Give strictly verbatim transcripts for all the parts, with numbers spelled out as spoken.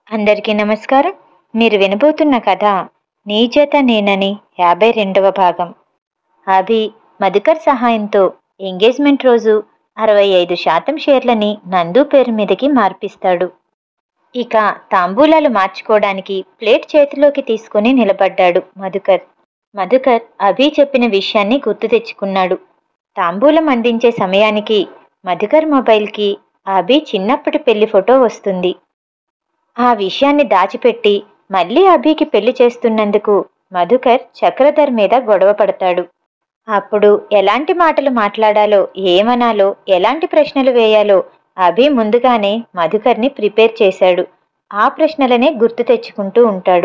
అందరికీ నమస్కారం. మీరు వినబోతున్న కథ నీ చేత నేనని యాభై రెండవ భాగం. అభి మధుకర్ సహాయంతో ఎంగేజ్మెంట్ రోజు అరవై ఐదు శాతం షేర్లని నందు పేరు మీదకి మార్పిస్తాడు. ఇక తాంబూలాలు మార్చుకోవడానికి ప్లేట్ చేతిలోకి తీసుకుని నిలబడ్డాడు మధుకర్. మధుకర్ అభి చెప్పిన విషయాన్ని గుర్తు తెచ్చుకున్నాడు. తాంబూలం అందించే సమయానికి మధుకర్ మొబైల్కి అభి చిన్నప్పటి పెళ్లి ఫోటో వస్తుంది. ఆ విషయాన్ని దాచిపెట్టి మళ్ళీ అభికి పెళ్లి చేస్తున్నందుకు మధుకర్ చక్రధర్ మీద గొడవ పడతాడు. అప్పుడు ఎలాంటి మాటలు మాట్లాడాలో, ఏమనాలో, ఎలాంటి ప్రశ్నలు వేయాలో అభి ముందుగానే మధుకర్ని ప్రిపేర్ చేశాడు. ఆ ప్రశ్నలనే గుర్తు తెచ్చుకుంటూ ఉంటాడు.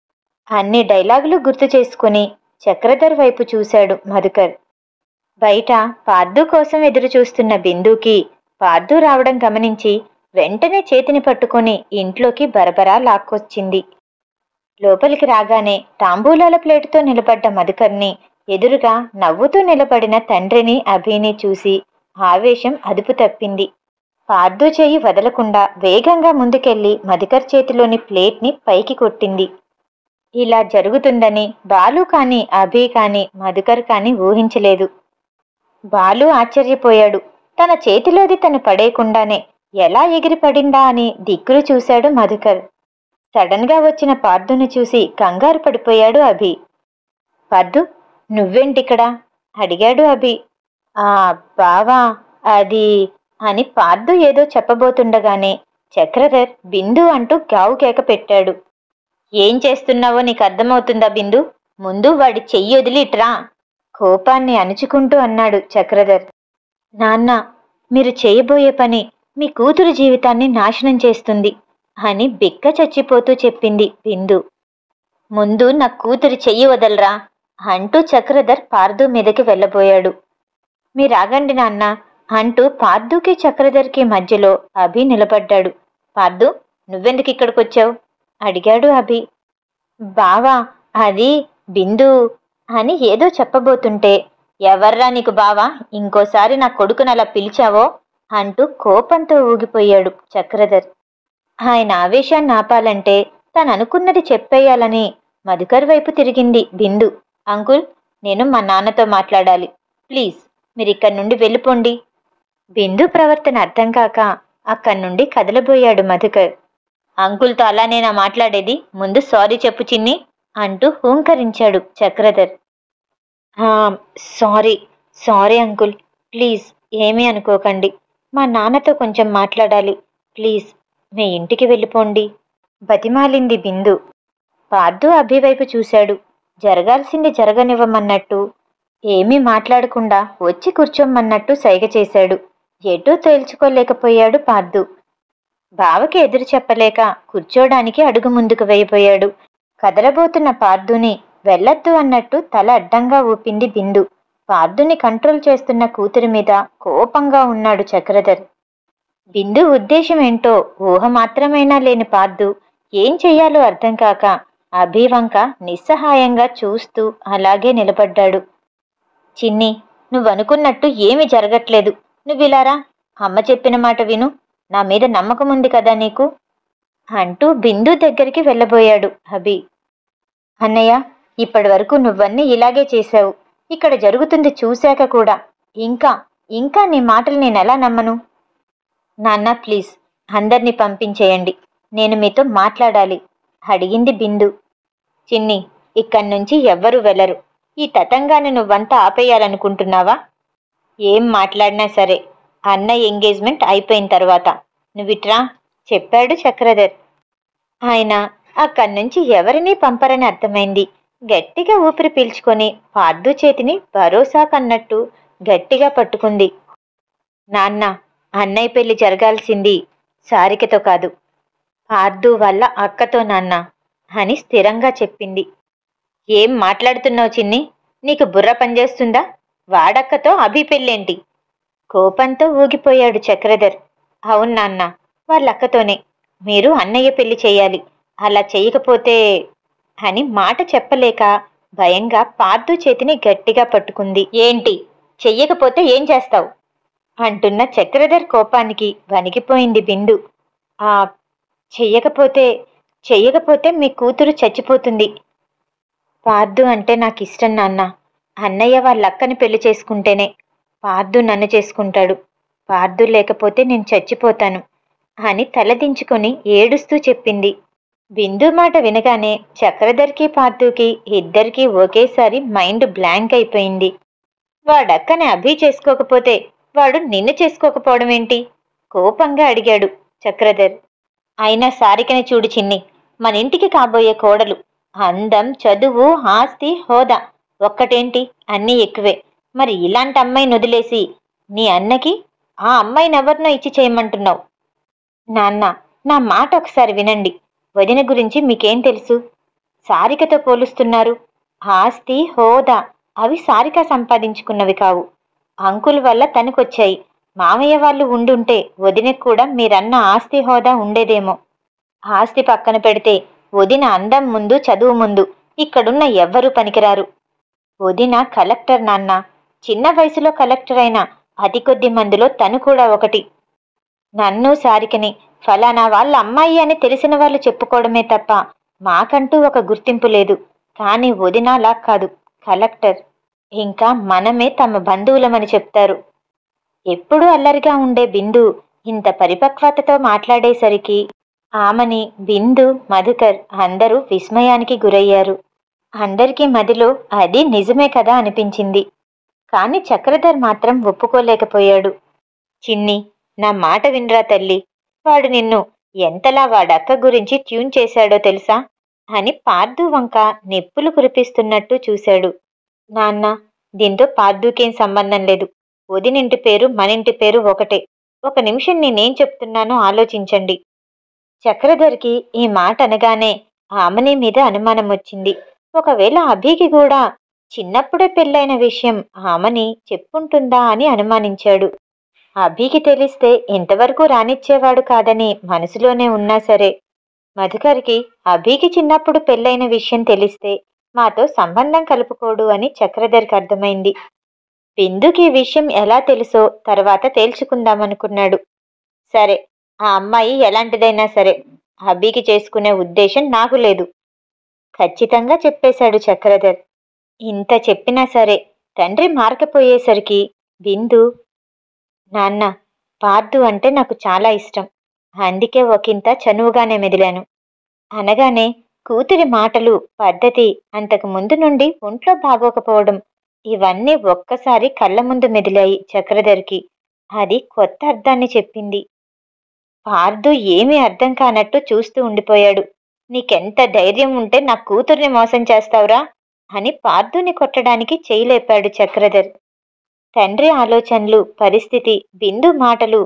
అన్ని డైలాగులు గుర్తు చేసుకుని చక్రధర్ వైపు చూశాడు మధుకర్. బయట పార్దు కోసం ఎదురు చూస్తున్న బిందుకి పార్దు రావడం గమనించి వెంటనే చేతిని పట్టుకొని ఇంట్లోకి బరబరా లాక్కొచ్చింది. లోపలికి రాగానే తాంబూలాల ప్లేటుతో నిలబడ్డ మధుకర్ని, ఎదురుగా నవ్వుతూ నిలబడిన తండ్రిని అభిని చూసి ఆవేశం అదుపు తప్పింది. పార్దు చేయి వదలకుండా వేగంగా ముందుకెళ్లి మధుకర్ చేతిలోని ప్లేట్ని పైకి కొట్టింది. ఇలా జరుగుతుందని బాలు కాని అభి కాని మధుకర్ కాని ఊహించలేదు. బాలు ఆశ్చర్యపోయాడు. తన చేతిలోది తను పడేయకుండానే ఎలా ఎగిరిపడిందా అని దిక్కులు చూశాడు మధుకర్. సడన్ గా వచ్చిన పార్దుని చూసి కంగారు పడిపోయాడు అభి. పార్దు, నువ్వేంటిక్కడా అడిగాడు అభి. ఆ బావా అది అని పార్దు ఏదో చెప్పబోతుండగానే చక్రధర్ బిందు అంటూ గావు కేక పెట్టాడు. ఏం చేస్తున్నావో నీకు అర్థమవుతుందా బిందు? ముందు వాడి చెయ్యి వదిలిట్రా, కోపాన్ని అణుచుకుంటూ అన్నాడు చక్రధర్. నాన్న, మీరు చేయబోయే పని మీ కూతురు జీవితాన్ని నాశనం చేస్తుంది అని బిక్క చచ్చిపోతూ చెప్పింది బిందు. ముందు నా కూతురి చెయ్యి వదలరా అంటూ చక్రధర్ పార్దు మీదకి వెళ్ళబోయాడు. మీరాగండి నాన్న అంటూ పార్దుకి చక్రధర్కి మధ్యలో అభి నిలబడ్డాడు. పార్దు, నువ్వెందుకు ఇక్కడికొచ్చావు అడిగాడు అభి. బావా అది బిందు అని ఏదో చెప్పబోతుంటే, ఎవర్రా నీకు బావా, ఇంకోసారి నా కొడుకుని అలా పిలిచావో అంటూ కోపంతో ఊగిపోయాడు చక్రధర్. ఆయన ఆవేశాన్ని ఆపాలంటే తను అనుకున్నది చెప్పేయాలని మధుకర్ వైపు తిరిగింది బిందు. అంకుల్, నేను మా నాన్నతో మాట్లాడాలి, ప్లీజ్ మీరిక్కడి నుండి వెళ్ళిపోండి. బిందు ప్రవర్తన అర్థం కాక అక్కడి నుండి కదలబోయాడు మధుకర్. అంకుల్తో అలానేనా మాట్లాడేది? ముందు సారీ చెప్పు చిన్ని అంటూ హూంకరించాడు Chakradhar. Sorry sorry uncle, please ఏమీ అనుకోకండి, మా నాన్నతో కొంచెం మాట్లాడాలి, ప్లీజ్ మీ ఇంటికి వెళ్ళిపోండి బతిమాలింది బిందు. పార్దు అభి వైపు చూశాడు. జరగాల్సింది జరగనివ్వమన్నట్టు, ఏమీ మాట్లాడకుండా వచ్చి కూర్చోమన్నట్టు సైగ చేశాడు. ఎటూ తేల్చుకోలేకపోయాడు పార్దు. బావకి ఎదురు చెప్పలేక కూర్చోడానికి అడుగు ముందుకు వేయబోయాడు. కదలబోతున్న పార్దుని వెళ్ళొద్దు అన్నట్టు తల అడ్డంగా ఊపింది బిందు. పార్దుని కంట్రోల్ చేస్తున్న కూతురి మీద కోపంగా ఉన్నాడు చక్రధర్. బిందు ఉద్దేశం ఏంటో ఊహ మాత్రమైనా లేని పార్దు ఏం చెయ్యాలో అర్థం కాక అభి వంక నిస్సహాయంగా చూస్తూ అలాగే నిలబడ్డాడు. చిన్ని, నువ్వనుకున్నట్టు ఏమీ జరగట్లేదు, నువ్విలారా, అమ్మ చెప్పిన మాట విను, నా మీద నమ్మకం ఉంది కదా నీకు అంటూ బిందు దగ్గరికి వెళ్ళబోయాడు అభి. అన్నయ్య, ఇప్పటి వరకు నువ్వన్నీ ఇలాగే చేశావు, ఇక్కడ జరుగుతుంది చూశాక కూడా ఇంకా ఇంకా నీ మాటలు నేనెలా నమ్మను? నాన్న ప్లీజ్ అందర్నీ పంపించేయండి, నేను మీతో మాట్లాడాలి అడిగింది బిందు. చిన్ని, ఇక్కడి నుంచి ఎవ్వరూ వెళ్ళరు, ఈ తతంగాన్ని నువ్వంతా ఆపేయాలనుకుంటున్నావా? ఏం మాట్లాడినా సరే అన్నయ్య ఎంగేజ్మెంట్ అయిపోయిన తర్వాత నువ్విట్రా చెప్పాడు చక్రధర్. ఆయన అక్కడి నుంచి ఎవరినీ పంపరని అర్థమైంది. గట్టిగా ఊపిరి పీల్చుకొని పార్దు చేతిని భరోసా కన్నట్టు గట్టిగా పట్టుకుంది. నాన్న, అన్నయ్య పెళ్లి జరగాల్సింది సారికతో కాదు, పార్దు వాళ్ళ అక్కతో నాన్న అని స్థిరంగా చెప్పింది. ఏం మాట్లాడుతున్నావు చిన్ని, నీకు బుర్ర పనిచేస్తుందా? వాడక్కతో అభి పెళ్ళేంటి? కోపంతో ఊగిపోయాడు చక్రధర్. అవును నాన్న, వాళ్ళక్కతోనే, మీరు అన్నయ్య పెళ్లి చేయాలి, అలా చేయకపోతే అని మాట చెప్పలేక భయంగా పార్దు చేతిని గట్టిగా పట్టుకుంది. ఏంటి చెయ్యకపోతే ఏం చేస్తావు అంటున్న చక్రధర్ కోపానికి వణికిపోయింది బిందు. ఆ చెయ్యకపోతే చెయ్యకపోతే మీ కూతురు చచ్చిపోతుంది. పార్దు అంటే నాకు ఇష్టం నాన్న. అన్నయ్య వాళ్ళ అక్కని పెళ్లి చేసుకుంటేనే పార్దు నన్ను చేసుకుంటాడు. పార్దు లేకపోతే నేను చచ్చిపోతాను అని తలదించుకొని ఏడుస్తూ చెప్పింది. బిందు మాట వినగానే చక్రధర్కి పార్దుకి ఇద్దరికీ ఒకేసారి మైండ్ బ్లాంక్ అయిపోయింది. వాడక్కని అభి చేసుకోకపోతే వాడు నిన్ను చేసుకోకపోవడం ఏంటి? కోపంగా అడిగాడు చక్రధర్. అయినా సారికని చూడు చిన్ని, మన ఇంటికి కాబోయే కోడలు. అందం, చదువు, ఆస్తి, హోదా ఒక్కటేంటి, అన్నీ ఎక్కువే. మరి ఇలాంటి అమ్మాయిని వదిలేసి నీ అన్నకి ఆ అమ్మాయినెవరినో ఇచ్చి చేయమంటున్నావు? నాన్న, నా మాట ఒకసారి వినండి. వదిన గురించి మీకేం తెలుసు? సారికతో పోలుస్తున్నారు. ఆస్తి, హోదా అవి సారిక సంపాదించుకున్నవి కావు. అంకుల్ వల్ల తనకొచ్చాయి. మామయ్య వాళ్ళు ఉండుంటే వదినకు కూడా మీరన్న ఆస్తి, హోదా ఉండేదేమో. ఆస్తి పక్కన పెడితే వదిన అందం ముందు, చదువు ముందు ఇక్కడున్న ఎవ్వరూ పనికిరారు. వదిన కలెక్టర్ నాన్న. చిన్న వయసులో కలెక్టర్ అయిన అతి కొద్ది మందిలో తను కూడా ఒకటి. నన్ను సారికని ఫలానా వాళ్ళ అమ్మాయి అని తెలిసిన వాళ్ళు చెప్పుకోవడమే తప్ప మాకంటూ ఒక గుర్తింపు లేదు. కానీ వదిన అలా కాదు, కలెక్టర్. ఇంకా మనమే తమ బంధువులమని చెప్తారు. ఎప్పుడూ అల్లరిగా ఉండే బిందు ఇంత పరిపక్వతతో మాట్లాడేసరికి ఆమెని బిందు, మధుకర్ అందరూ విస్మయానికి గురయ్యారు. అందరికీ మదిలో అది నిజమే కదా అనిపించింది. కాని చక్రధర్ మాత్రం ఒప్పుకోలేకపోయాడు. చిన్ని, నా మాట వినరా తల్లి. వాడు నిన్ను ఎంతలా వాడక్క గురించి ట్యూన్ చేశాడో తెలుసా అని పార్దు వంక నిప్పులు కురిపిస్తున్నట్టు చూశాడు. నాన్న, దీంతో పార్దుకేం సంబంధం లేదు. వదినింటి పేరు మనింటి పేరు ఒకటే. ఒక నిమిషం నేనేం చెప్తున్నానో ఆలోచించండి. చక్రధర్కి ఈ మాట అనగానే ఆమెని మీద అనుమానం వచ్చింది. ఒకవేళ అభికి కూడా చిన్నప్పుడే పెళ్ళైన విషయం ఆమెని చెప్పుంటుందా అని అనుమానించాడు. అభికి తెలిస్తే ఇంతవరకు రానిచ్చేవాడు కాదని మనసులోనే ఉన్నా సరే, మధుకర్కి అభికి చిన్నప్పుడు పెళ్ళైన విషయం తెలిస్తే మాతో సంబంధం కలుపుకోడు అని చక్రధర్కి అర్థమైంది. బిందుకి ఈ విషయం ఎలా తెలుసో తర్వాత తేల్చుకుందామనుకున్నాడు. సరే, ఆ అమ్మాయి ఎలాంటిదైనా సరే అభికి చేసుకునే ఉద్దేశం నాకు లేదు, ఖచ్చితంగా చెప్పేశాడు చక్రధర్. ఇంత చెప్పినా సరే తండ్రి మారకపోయేసరికి బిందు, నాన్న, పార్దు అంటే నాకు చాలా ఇష్టం. అందుకే ఒకంత చనువుగానే మెదిలాను అనగానే కూతురి మాటలు, పద్ధతి, అంతకు ముందు నుండి ఒంట్లో బాగోకపోవడం ఇవన్నీ ఒక్కసారి కళ్ళ ముందు మెదిలాయి చక్రధర్కి. అది కొత్త అర్థాన్ని చెప్పింది. పార్దు ఏమీ అర్థం కానట్టు చూస్తూ ఉండిపోయాడు. నీకెంత ధైర్యం ఉంటే నా కూతుర్ని మోసం చేస్తావురా అని పార్దుని కొట్టడానికి చేయలేపాడు చక్రధర్. తండ్రి ఆలోచనలు, పరిస్థితి, బిందు మాటలు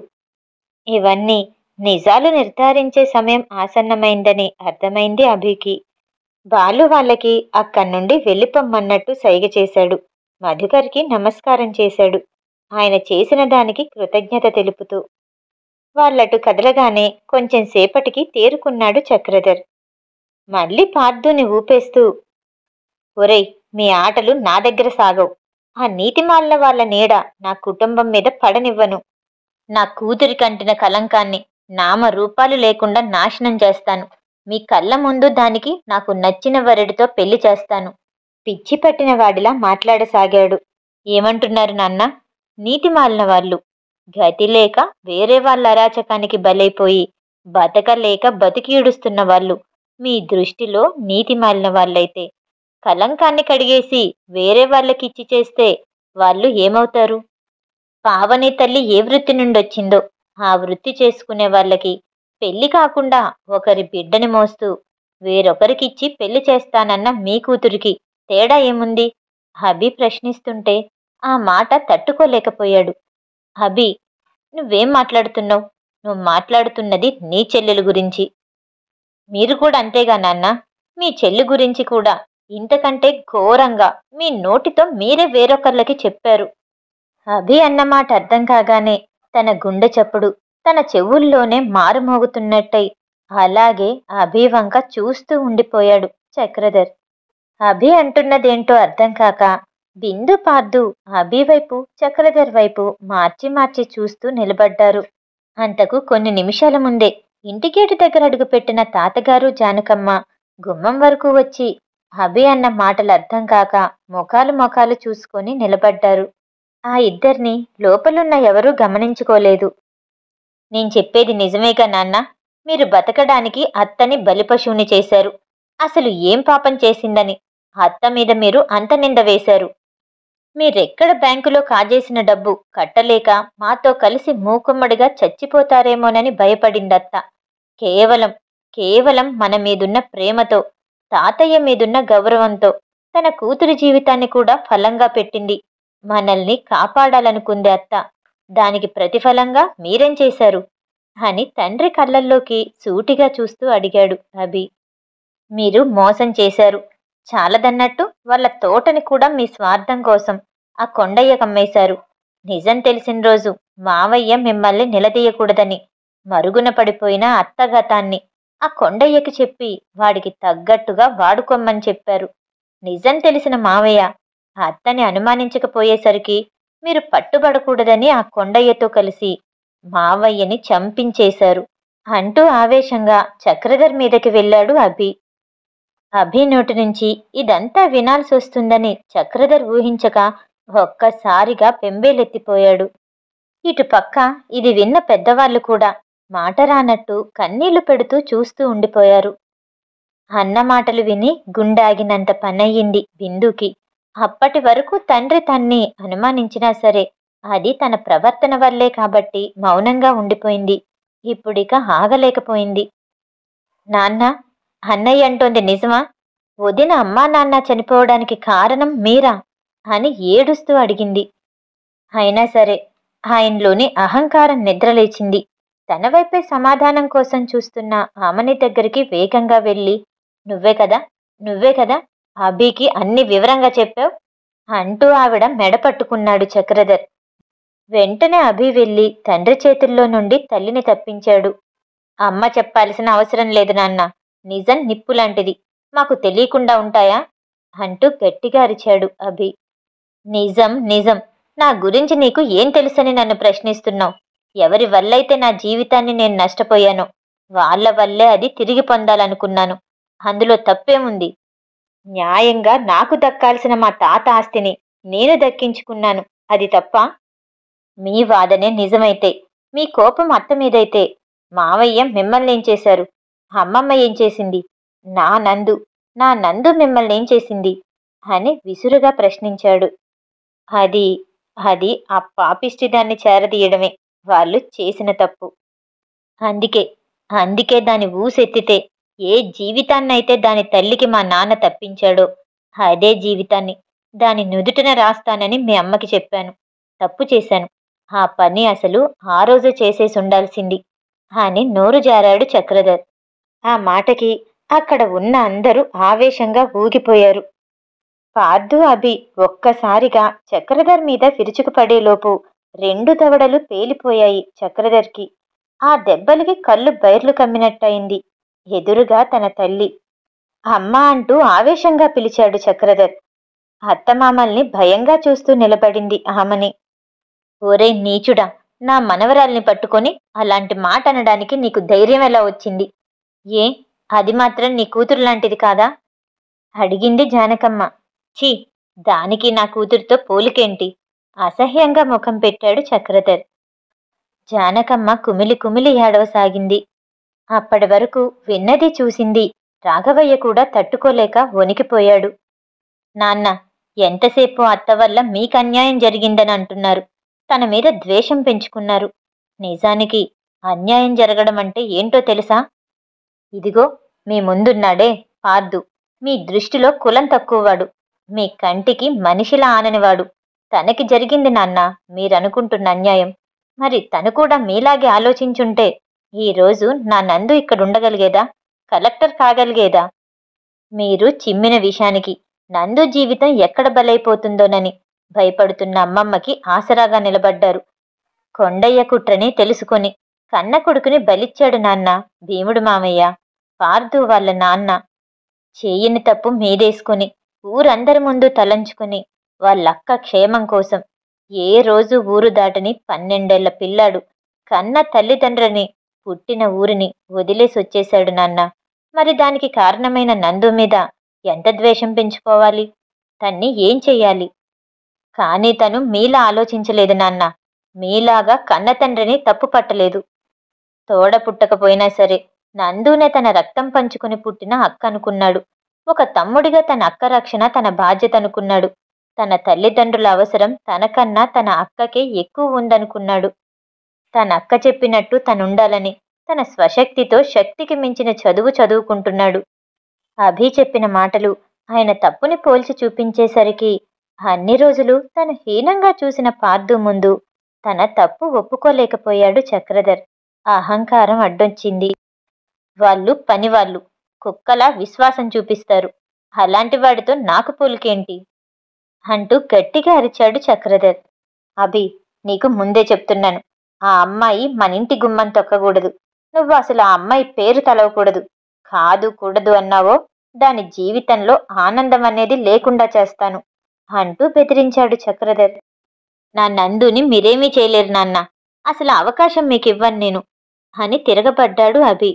ఇవన్నీ నిజాలు నిర్ధారించే సమయం ఆసన్నమైందని అర్థమైంది అభికి. బాలు వాళ్ళకి అక్కడి నుండి వెళ్ళిపోమ్మన్నట్టు సైగ చేశాడు. మధుకర్కి నమస్కారం చేశాడు, ఆయన చేసిన దానికి కృతజ్ఞత తెలుపుతూ. వాళ్ళటు కదలగానే కొంచెం సేపటికి తేరుకున్నాడు చక్రధర్. మళ్ళీ పార్దుని ఊపేస్తూ, ఒరేయ్, మీ ఆటలు నా దగ్గర సాగవు. ఆ నీతిమాలిన వాళ్ళ నీడ నా కుటుంబం మీద పడనివ్వను. నా కూతురి కంటిన కలంకాన్ని నామ రూపాలు లేకుండా నాశనం చేస్తాను. మీ కళ్ళ ముందు దానికి నాకు నచ్చిన వరుడితో పెళ్లి చేస్తాను. పిచ్చి పట్టిన వాడిలా మాట్లాడసాగాడు. ఏమంటున్నారు నాన్న? నీతిమాలిన వాళ్ళు గతి లేక వేరే వాళ్ళ అరాచకానికి బలైపోయి బతకలేక బతికియుడుస్తున్న వాళ్ళు మీ దృష్టిలో నీతిమాలిన వాళ్ళైతే, కలంకాన్ని కడిగేసి వేరే వాళ్ళకిచ్చి చేస్తే వాళ్ళు ఏమవుతారు? పావని తల్లి ఏ వృత్తి నుండి వచ్చిందో ఆ వృత్తి చేసుకునే వాళ్ళకి పెళ్లి కాకుండా ఒకరి బిడ్డని మోస్తూ వేరొకరికిచ్చి పెళ్లి చేస్తానన్న మీ కూతురికి తేడా ఏముంది? అభి ప్రశ్నిస్తుంటే ఆ మాట తట్టుకోలేకపోయాడు. అభి, నువ్వేం మాట్లాడుతున్నావు? నువ్వు మాట్లాడుతున్నది నీ చెల్లెలు గురించి. మీరు కూడా అంతేగా నాన్న? మీ చెల్లి గురించి కూడా ఇంతకంటే ఘోరంగా మీ నోటితో మీరే వేరొకర్లకి చెప్పారు. అభి అన్నమాట అర్థం కాగానే తన గుండె చప్పుడు తన చెవుల్లోనే మారుమోగుతున్నట్టయి అలాగే అభి వంక చూస్తూ ఉండిపోయాడు చక్రధర్. అభి అంటున్నదేంటో అర్థం కాక బిందు, పార్దు అభి వైపు, చక్రధర్ వైపు మార్చి మార్చి చూస్తూ నిలబడ్డారు. అంతకు కొన్ని నిమిషాల ముందే ఇంటిగేటు దగ్గర అడుగుపెట్టిన తాతగారు జానకమ్మ గుమ్మం వరకు వచ్చి అభి అన్న మాటలు అర్థం కాక ముఖాలు ముఖాలు చూసుకొని నిలబడ్డారు. ఆ ఇద్దరిని లోపలున్న ఎవరూ గమనించుకోలేదు. నేను చెప్పేది నిజమేగా నాన్న? మీరు బతకడానికి అత్తని బలిపశువుని చేశారు. అసలు ఏం పాపం చేసిందని అత్త మీద మీరు అంత నింద వేశారు. మీరెక్కడ బ్యాంకులో కాజేసిన డబ్బు కట్టలేక మాతో కలిసి మూకుమ్మడిగా చచ్చిపోతారేమోనని భయపడిందత్త. కేవలం కేవలం మన మీదున్న ప్రేమతో, తాతయ్య మీదున్న గౌరవంతో తన కూతురి జీవితాన్ని కూడా ఫలంగా పెట్టింది. మనల్ని కాపాడాలనుకుంది అత్త. దానికి ప్రతిఫలంగా మీరేం చేశారు అని తండ్రి కళ్ళల్లోకి సూటిగా చూస్తూ అడిగాడు అభి. మీరు మోసం చేశారు. చాలదన్నట్టు వాళ్ళ తోటని కూడా మీ స్వార్థం కోసం ఆ కొండయ్య కమ్మేశారు. నిజం తెలిసిన రోజు మావయ్య మిమ్మల్ని నిలదీయకూడదని మరుగున పడిపోయిన అత్తగతాన్ని ఆ కొండయ్యకి చెప్పి వాడికి తగ్గట్టుగా వాడుకోమని చెప్పారు. నిజం తెలిసిన మావయ్య అత్తని అనుమానించకపోయేసరికి మీరు పట్టుబడకూడదని ఆ కొండయ్యతో కలిసి మావయ్యని చంపించేశారు అంటూ ఆవేశంగా చక్రధర్ మీదకి వెళ్ళాడు అభి. అభి నోటి నుంచి ఇదంతా వినాల్సి వస్తుందని చక్రధర్ ఊహించక ఒక్కసారిగా పెంబేలెత్తిపోయాడు. ఇటు పక్క ఇది విన్న పెద్దవాళ్ళు కూడా మాట రానట్టు కన్నీళ్లు పెడుతూ చూస్తూ ఉండిపోయారు. అన్న మాటలు విని గుండాగినంత పనయ్యింది బిందుకి. అప్పటి వరకు తండ్రి తన్ని అనుమానించినా సరే అది తన ప్రవర్తన వల్లే కాబట్టి మౌనంగా ఉండిపోయింది. ఇప్పుడిక ఆగలేకపోయింది. నాన్న, అన్నయ్య అంటోంది నిజమా? వదిన అమ్మా నాన్న చనిపోవడానికి కారణం మీరా అని ఏడుస్తూ అడిగింది. అయినా సరే ఆయనలోని అహంకారం నిద్రలేచింది. తన వైపే సమాధానం కోసం చూస్తున్న ఆమెని దగ్గరికి వేగంగా వెళ్ళి, నువ్వే కదా నువ్వే కదా అభికి అన్ని వివరంగా చెప్పావు అంటూ ఆవిడ మెడ పట్టుకున్నాడు చక్రధర్. వెంటనే అభి వెళ్ళి తండ్రి చేతుల్లో నుండి తల్లిని తప్పించాడు. అమ్మ చెప్పాల్సిన అవసరం లేదు నాన్న. నిజం నిప్పులాంటిది. మాకు తెలియకుండా ఉంటాయా అంటూ గట్టిగా అరిచాడు అభి. నిజం నిజం నా గురించి నీకు ఏం తెలుసని నన్ను ప్రశ్నిస్తున్నావు? ఎవరి వల్లైతే నా జీవితాన్ని నేను నష్టపోయానో వాళ్ళ వల్లే అది తిరిగి పొందాలనుకున్నాను. అందులో తప్పేముంది? న్యాయంగా నాకు దక్కాల్సిన మా తాత ఆస్తిని నేను దక్కించుకున్నాను. అది తప్ప? మీ వాదనే నిజమైతే, మీ కోపం అత్త మీదైతే, మావయ్య మిమ్మల్ని ఏం చేశారు? అమ్మమ్మ ఏం చేసింది? నా నందు నా నందు మిమ్మల్ని ఏం చేసింది అని విసురుగా ప్రశ్నించాడు. అది అది ఆ పాపిష్టి దాన్ని చేరదీయడమే వాళ్ళు చేసిన తప్పు. అందుకే అందుకే దాని ఊసెత్తితే ఏ జీవితాన్నైతే దాని తల్లికి మా నాన్న తప్పించాడో అదే జీవితాన్ని దాని నుదుటిన రాస్తానని మీ అమ్మకి చెప్పాను. తప్పు చేశాను. ఆ పని అసలు ఆ రోజే చేసేసి ఉండాల్సింది అని నోరు జారాడు చక్రధర్. ఆ మాటకి అక్కడ ఉన్న అందరూ ఆవేశంగా ఊగిపోయారు. పార్థు అభి ఒక్కసారిగా చక్రధర్ మీద విరుచుకుపడేలోపు రెండు దవడలు పేలిపోయాయి చక్రధర్కి. ఆ దెబ్బలకి కళ్ళు బైర్లు కమ్మినట్టయింది. ఎదురుగా తన తల్లి. అమ్మా అంటూ ఆవేశంగా పిలిచాడు చక్రధర్. అత్తమామల్ని భయంగా చూస్తూ నిలబడింది ఆమెని. ఓరే నీచుడా, నా మనవరాల్ని పట్టుకొని అలాంటి మాట అనడానికి నీకు ధైర్యం ఎలా వచ్చింది? ఏ అది మాత్రం నీ కూతురు లాంటిది కాదా అడిగింది జానకమ్మ. ఛీ, దానికి నా కూతురుతో పోలికేంటి? అసహ్యంగా ముఖం పెట్టాడు చక్రధర్. జానకమ్మ కుమిలి కుమిలి ఏడవసాగింది. అప్పటి వరకు విన్నది చూసింది రాఘవయ్య కూడా తట్టుకోలేక వణికిపోయాడు. నాన్న, ఎంతసేపు అత్త వల్ల మీకు అన్యాయం జరిగిందని అంటున్నారు. తన మీద ద్వేషం పెంచుకున్నారు. నిజానికి అన్యాయం జరగడం అంటే ఏంటో తెలుసా? ఇదిగో మీ ముందున్నాడే పార్థు, మీ దృష్టిలో కులం తక్కువవాడు, మీ కంటికి మనిషిలా ఆననివాడు. తనకి జరిగింది నాన్న మీరనుకుంటున్న అన్యాయం. మరి తను కూడా మీలాగే ఆలోచించుంటే ఈరోజు నా నందు ఇక్కడుండగలిగేదా? కలెక్టర్ కాగలిగేదా? మీరు చిమ్మిన విషానికి నందు జీవితం ఎక్కడ బలైపోతుందోనని భయపడుతున్న అమ్మమ్మకి ఆసరాగా నిలబడ్డారు. కొండయ్య కుట్రని తెలుసుకొని కన్న కొడుకుని బలిచ్చాడు నాన్న భీముడు మామయ్య, పార్థు వాళ్ళ నాన్న. చేయని తప్పు మీదేసుకుని ఊరందరి ముందు తలంచుకుని వాళ్ళక్క క్షేమం కోసం ఏ రోజు ఊరు దాటని పన్నెండేళ్ల పిల్లాడు కన్న తల్లిదండ్రులని పుట్టిన ఊరిని వదిలేసి వచ్చేశాడు నాన్న. మరి దానికి కారణమైన నందు మీద ఎంత ద్వేషం పెంచుకోవాలి? తన్ని ఏం చెయ్యాలి? కానీ తను మీలా ఆలోచించలేదు నాన్న. మీలాగా కన్నతండ్రిని తప్పు పట్టలేదు. తోడ పుట్టకపోయినా సరే నందునే తన రక్తం పంచుకుని పుట్టిన అక్క అనుకున్నాడు. ఒక తమ్ముడిగా తన అక్క రక్షణ తన బాధ్యత అనుకున్నాడు. తన తల్లిదండ్రుల అవసరం తనకన్నా తన అక్కకే ఎక్కువ ఉందనుకున్నాడు. తన అక్క చెప్పినట్టు తనుండాలని తన స్వశక్తితో శక్తికి మించిన చదువు చదువుకుంటున్నాడు. అభి చెప్పిన మాటలు ఆయన తప్పుని పోల్చి చూపించేసరికి అన్ని రోజులు తను హీనంగా చూసిన పార్దు ముందు తన తప్పు ఒప్పుకోలేకపోయాడు చక్రధర్. అహంకారం అడ్డొచ్చింది. వాళ్ళు పనివాళ్ళు, కుక్కలా విశ్వాసం చూపిస్తారు. అలాంటి వాడితో నాకు పోలికేంటి అంటూ గట్టిగా అరిచాడు చక్రధర్. అభి, నీకు ముందే చెప్తున్నాను, ఆ అమ్మాయి మనింటి గుమ్మం తొక్కకూడదు. నువ్వు అసలు ఆ అమ్మాయి పేరు తలవకూడదు. కాదు కూడదు అన్నావో దాని జీవితంలో ఆనందం అనేది లేకుండా చేస్తాను అంటూ బెదిరించాడు చక్రధర్. నా నందుని మీరేమీ చేయలేరు నాన్న. అసలు అవకాశం మీకు ఇవ్వను నేను అని తిరగబడ్డాడు అభి.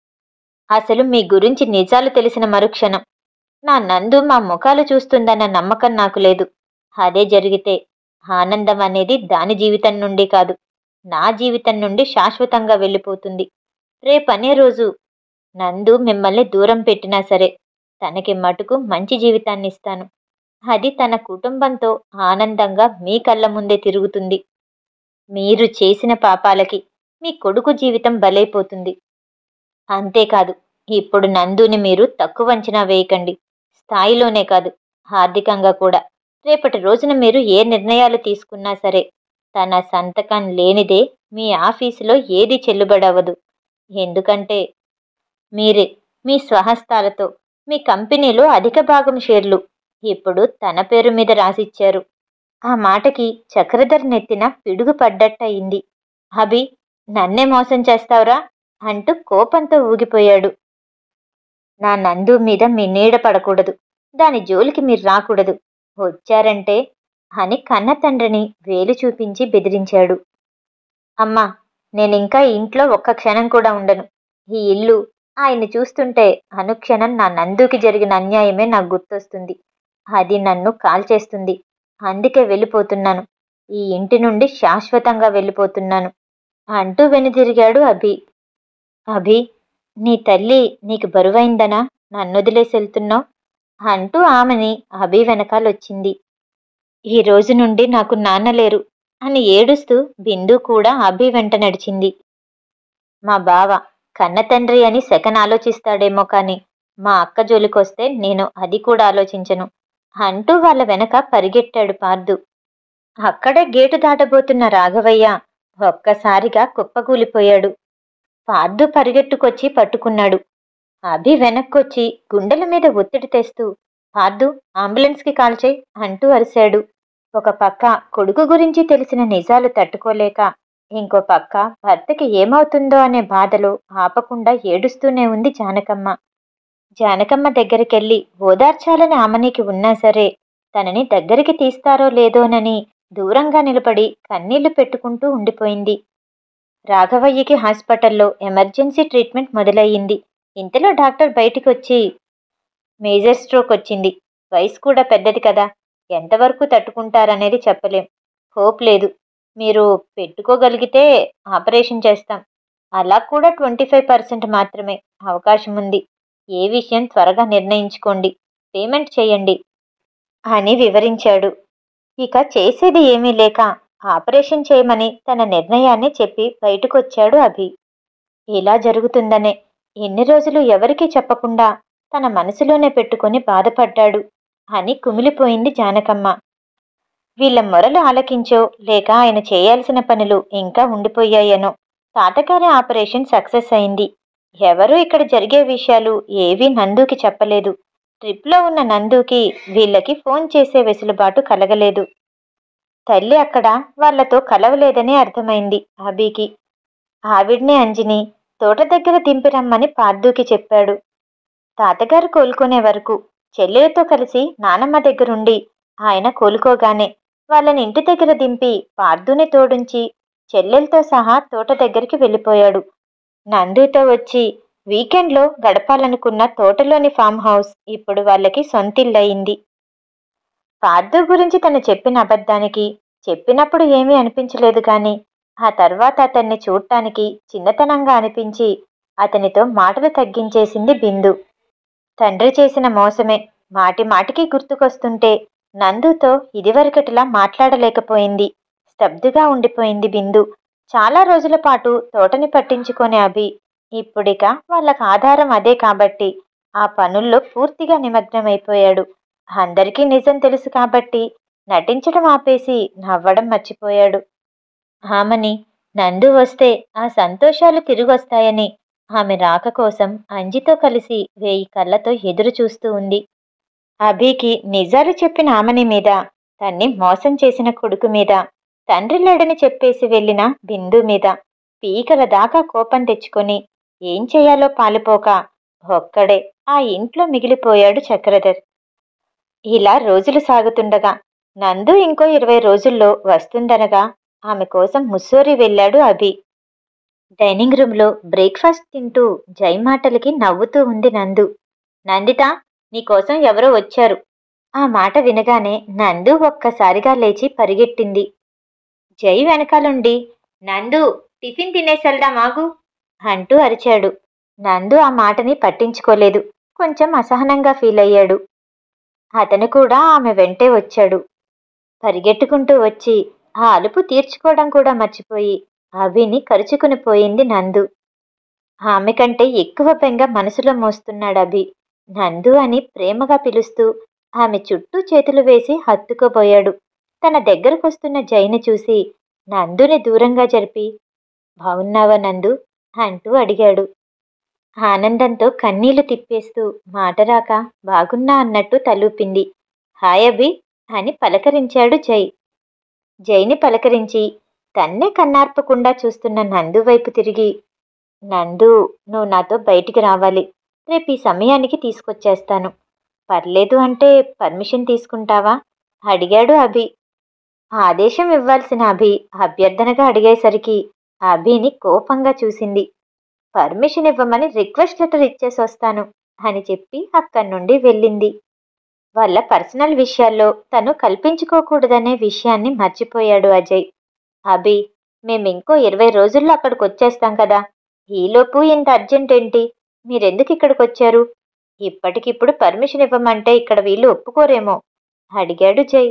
అసలు మీ గురించి నిజాలు తెలిసిన మరుక్షణం నా నందు మా ముఖాలు చూస్తుందన్న నమ్మకం నాకు లేదు. అదే జరిగితే ఆనందం అనేది దాని జీవితం నుండి కాదు, నా జీవితం నుండి శాశ్వతంగా వెళ్ళిపోతుంది. రేపనే రోజు నందు మిమ్మల్ని దూరం పెట్టినా సరే తనకి మటుకు మంచి జీవితాన్ని ఇస్తాను. అది తన కుటుంబంతో ఆనందంగా మీ కళ్ళ ముందే తిరుగుతుంది. మీరు చేసిన పాపాలకి మీ కొడుకు జీవితం బలైపోతుంది. అంతేకాదు, ఇప్పుడు నందుని మీరు తక్కువ అంచనా వేయకండి. స్థాయిలోనే కాదు, ఆర్థికంగా కూడా. రేపటి రోజున మీరు ఏ నిర్ణయాలు తీసుకున్నా సరే తన సంతకం లేనిదే మీ ఆఫీసులో ఏది చెల్లుబడవదు. ఎందుకంటే మీరే మీ స్వహస్తాలతో మీ కంపెనీలో అధిక భాగం షేర్లు ఇప్పుడు తన పేరు మీద రాసిచ్చారు. ఆ మాటకి చక్రధర్ నెత్తిన పిడుగు పడ్డట్టయింది. అభి, నన్నే మోసం చేస్తావురా అంటూ కోపంతో ఊగిపోయాడు. నా నందు మీద మీ నీడ పడకూడదు, దాని జోలికి మీరు రాకూడదు. వచ్చారంటే అని కన్న తండ్రిని వేలు చూపించి బెదిరించాడు. అమ్మా, నేనింకా ఇంట్లో ఒక్క క్షణం కూడా ఉండను. ఈ ఇల్లు ఆయన్ని చూస్తుంటే అనుక్షణం నా నందుకి జరిగిన అన్యాయమే నాకు గుర్తొస్తుంది. అది నన్ను కాల్చేస్తుంది. అందుకే వెళ్ళిపోతున్నాను. ఈ ఇంటి నుండి శాశ్వతంగా వెళ్ళిపోతున్నాను అంటూ వెనుదిరిగాడు అభి. అభి, నీ తల్లి నీకు బరువైందనా నన్నొదిలేసి వెళ్తున్నావు అంటూ ఆమెని అభి వెనకాలొచ్చింది. ఈ రోజు నుండి నాకు నాన్న లేరు అని ఏడుస్తూ బిందు కూడా అభి వెంట నడిచింది. మా బావ కన్నతండ్రి అని సెకన్ ఆలోచిస్తాడేమో కాని మా అక్క జోలికొస్తే నేను అది కూడా ఆలోచించను అంటూ వాళ్ళ వెనక పరిగెట్టాడు పార్దు. అక్కడే గేటు దాటబోతున్న రాఘవయ్య ఒక్కసారిగా కుప్పకూలిపోయాడు. పార్దు పరిగెట్టుకొచ్చి పట్టుకున్నాడు. అభి వెనక్కొచ్చి గుండెల మీద ఒత్తిడి తెస్తూ, పార్దు, అంబులెన్స్కి కాల్ చేయి అంటూ అరిశాడు. ఒక పక్క కొడుకు గురించి తెలిసిన నిజాలు తట్టుకోలేక, ఇంకో పక్క భర్తకి ఏమవుతుందో అనే బాధలో ఆపకుండా ఏడుస్తూనే ఉంది జానకమ్మ. జానకమ్మ దగ్గరికెళ్ళి ఓదార్చాలని ఆమెనికి ఉన్నా సరే తనని దగ్గరికి తీస్తారో లేదోనని దూరంగా నిలబడి కన్నీళ్లు పెట్టుకుంటూ ఉండిపోయింది. రాఘవయ్యకి హాస్పిటల్లో ఎమర్జెన్సీ ట్రీట్మెంట్ మొదలయ్యింది. ఇంతలో డాక్టర్ బయటికొచ్చి, మేజర్ స్ట్రోక్ వచ్చింది. వయసు కూడా పెద్దది కదా, ఎంతవరకు తట్టుకుంటారనేది చెప్పలేం. హోప్ లేదు. మీరు పెట్టుకోగలిగితే ఆపరేషన్ చేస్తాం. అలా కూడా ట్వంటీ ఫైవ్ పర్సెంట్ మాత్రమే అవకాశం ఉంది. ఏ విషయం త్వరగా నిర్ణయించుకోండి, పేమెంట్ చేయండి అని వివరించాడు. ఇక చేసేది ఏమీ లేక ఆపరేషన్ చేయమని తన నిర్ణయాన్ని చెప్పి బయటకొచ్చాడు అభి. ఇలా జరుగుతుందనే ఎన్ని రోజులు ఎవరికీ చెప్పకుండా తన మనసులోనే పెట్టుకుని బాధపడ్డాడు అని కుమిలిపోయింది జానకమ్మ. వీళ్ళ మొరలు ఆలకించో లేక ఆయన చేయాల్సిన పనులు ఇంకా ఉండిపోయాయనో తాతగారి ఆపరేషన్ సక్సెస్ అయింది. ఎవరూ ఇక్కడ జరిగే విషయాలు ఏవీ నందుకి చెప్పలేదు. ట్రిప్లో ఉన్న నందుకి వీళ్ళకి ఫోన్ చేసే వెసులుబాటు కలగలేదు. తల్లి అక్కడ వాళ్లతో కలవలేదని అర్థమైంది అభికి. ఆవిడ్నే అంజిని తోట దగ్గర దింపిరమ్మని పార్దుకి చెప్పాడు. తాతగారు కోలుకునే వరకు చెల్లెలతో కలిసి నానమ్మ దగ్గరుండి ఆయన కోలుకోగానే వాళ్ళని ఇంటి దగ్గర దింపి పార్దుని తోడుంచి చెల్లెలతో సహా తోట దగ్గరికి వెళ్ళిపోయాడు. నందుతో వచ్చి వీకెండ్లో గడపాలనుకున్న తోటలోని ఫామ్ హౌస్ ఇప్పుడు వాళ్ళకి సొంతిల్లయింది. పార్థు గురించి తను చెప్పిన అబద్ధానికి చెప్పినప్పుడు ఏమీ అనిపించలేదు కానీ ఆ తర్వాత అతన్ని చూడటానికి చిన్నతనంగా అనిపించి అతనితో మాటలు తగ్గించేసింది బిందు. తండ్రి చేసిన మోసమే మాటి మాటికి గుర్తుకొస్తుంటే నందుతో ఇదివరకటిలా మాట్లాడలేకపోయింది. స్తబ్దుగా ఉండిపోయింది బిందు. చాలా రోజుల పాటు తోటని పట్టించుకునే అభి ఇప్పుడిక వాళ్ళకు ఆధారం అదే కాబట్టి ఆ పనుల్లో పూర్తిగా నిమగ్నమైపోయాడు. అందరికీ నిజం తెలుసు కాబట్టి నటించడం ఆపేసి నవ్వడం మర్చిపోయాడు. ఆమెని నందు వస్తే ఆ సంతోషాలు తిరిగొస్తాయని ఆమె రాక కోసం అంజితో కలిసి వేయి కళ్ళతో ఎదురు చూస్తూ ఉంది. అభికి నిజాలు చెప్పిన ఆమెని మీద, తన్ని మోసం చేసిన కొడుకు మీద, తండ్రి లేడని చెప్పేసి వెళ్ళిన బిందు మీద పీకల దాకా కోపం తెచ్చుకొని ఏం చేయాలో పాలుపోక ఒక్కడే ఆ ఇంట్లో మిగిలిపోయాడు చక్రధర్. ఇలా రోజులు సాగుతుండగా నందు ఇంకో ఇరవై రోజుల్లో వస్తుందనగా ఆమె కోసం ముస్సోరి వెళ్ళాడు అభి. డైనింగ్ రూమ్లో బ్రేక్ఫాస్ట్ తింటూ జై మాటలకి నవ్వుతూ ఉంది నందు. నందిత, నీకోసం ఎవరో వచ్చారు. ఆ మాట వినగానే నందు ఒక్కసారిగా లేచి పరిగెట్టింది. జై వెనకాలుండి నందు, టిఫిన్ తినేసెళ్దాం ఆగు అంటూ అరిచాడు. నందు ఆ మాటని పట్టించుకోలేదు. కొంచెం అసహనంగా ఫీల్ అయ్యాడు. అతను కూడా ఆమె వెంటే వచ్చాడు. పరిగెట్టుకుంటూ వచ్చి ఆ అలుపు తీర్చుకోవడం కూడా మర్చిపోయి అభిని కరుచుకుని పోయింది నందు. ఆమె కంటే ఎక్కువ బెంగ మనసులో మోస్తున్నాడు అభి. నందు అని ప్రేమగా పిలుస్తూ ఆమె చుట్టూ చేతులు వేసి హత్తుకోబోయాడు. తన దగ్గరకొస్తున్న జైని చూసి నందుని దూరంగా జరిపి బావున్నావా నందు అంటూ అడిగాడు. ఆనందంతో కన్నీళ్లు తిప్పేస్తూ మాటరాక బాగున్నా అన్నట్టు తలూపింది. హాయ్ అభి అని పలకరించాడు జై. జైని పలకరించి తన్నే కన్నార్పకుండా చూస్తున్న నందు వైపు తిరిగి, నందు, నువ్వు నాతో బయటికి రావాలి. రేపు ఈ సమయానికి తీసుకొచ్చేస్తాను. పర్లేదు అంటే పర్మిషన్ తీసుకుంటావా అడిగాడు అభి. ఆదేశం ఇవ్వాల్సిన అభి అభ్యర్థనగా అడిగేసరికి అభిని కోపంగా చూసింది. పర్మిషన్ ఇవ్వమని రిక్వెస్ట్ లెటర్ ఇచ్చేసి వస్తాను అని చెప్పి అక్కడి నుండి వెళ్ళింది. వాళ్ళ పర్సనల్ విషయాల్లో తను కల్పించుకోకూడదనే విషయాన్ని మర్చిపోయాడు అజయ్. అభి, మేమింకో ఇరవై రోజుల్లో అక్కడికి వచ్చేస్తాం కదా, ఈలోపు ఇంత అర్జెంట్ ఏంటి? మీరెందుకు ఇక్కడికొచ్చారు? ఇప్పటికిప్పుడు పర్మిషన్ ఇవ్వమంటే ఇక్కడ వీళ్ళు ఒప్పుకోరేమో అడిగాడు జై.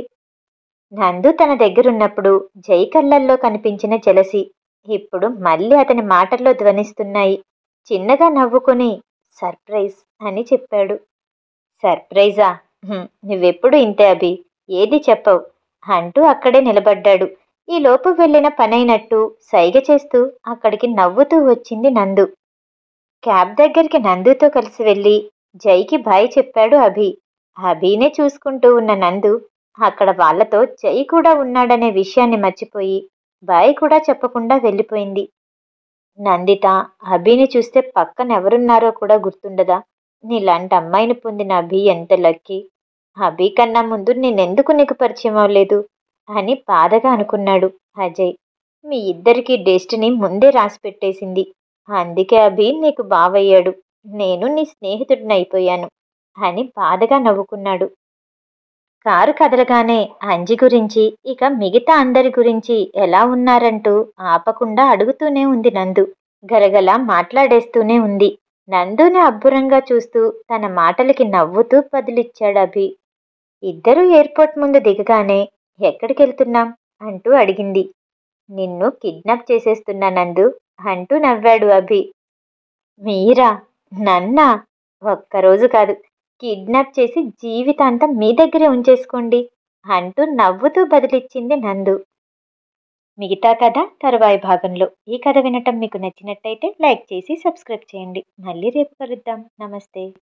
నందు తన దగ్గరున్నప్పుడు జై కళ్ళల్లో కనిపించిన జలసి ఇప్పుడు మళ్ళీ అతని మాటల్లో ధ్వనిస్తున్నాయి. చిన్నగా నవ్వుకొని సర్ప్రైజ్ అని చెప్పాడు. సర్ప్రైజా? నువ్వెప్పుడు ఇంతే అభి, ఏది చెప్పవు అంటూ అక్కడే నిలబడ్డాడు. ఈ లోపు వెళ్ళిన పనైనట్టు సైగ చేస్తూ అక్కడికి నవ్వుతూ వచ్చింది నందు. క్యాబ్ దగ్గరికి నందుతో కలిసి వెళ్ళి జైకి బాయ్ చెప్పాడు అభి. అభినే చూసుకుంటూ ఉన్న నందు అక్కడ వాళ్లతో జై కూడా ఉన్నాడనే విషయాన్ని మర్చిపోయి బాయ్ కూడా చెప్పకుండా వెళ్ళిపోయింది. నందిత, అభిని చూస్తే పక్కన ఎవరున్నారో కూడా గుర్తుండదా? నీలాంటి అమ్మాయిని పొందిన అభి ఎంత లక్కీ. అభి కన్నా ముందు నేనెందుకు నీకు పరిచయం అవ్వలేదు అని బాధగా అనుకున్నాడు అజయ్. మీ ఇద్దరికీ డెస్టినీ ముందే రాసి పెట్టేసింది. అందుకే అభి నీకు బావయ్యాడు, నేను నీ స్నేహితుడిని అయిపోయాను అని బాధగా నవ్వుకున్నాడు. కారు కదలగానే అంజి గురించి ఇక మిగతా అందరి గురించి ఎలా ఉన్నారంటూ ఆపకుండా అడుగుతూనే ఉంది నందు. గలగలా మాట్లాడేస్తూనే ఉంది. నందుని అబ్బురంగా చూస్తూ తన మాటలకి నవ్వుతూ బదులిచ్చాడు అభి. ఇద్దరూ ఎయిర్పోర్ట్ ముందు దిగగానే ఎక్కడికెళ్తున్నాం అంటూ అడిగింది. నిన్ను కిడ్నాప్ చేసేస్తున్నా నందు అంటూ నవ్వాడు అభి. మీరా? నన్నా? ఒక్కరోజు కాదు, కిడ్నాప్ చేసి జీవితాంతం మీ దగ్గరే ఉంచేసుకోండి అంటూ నవ్వుతూ బదిలిచ్చింది నందు. మిగతా కథ తరువాయి భాగంలో. ఈ కథ వినటం మీకు నచ్చినట్టయితే లైక్ చేసి సబ్స్క్రైబ్ చేయండి. మళ్ళీ రేపు కలుద్దాం. నమస్తే.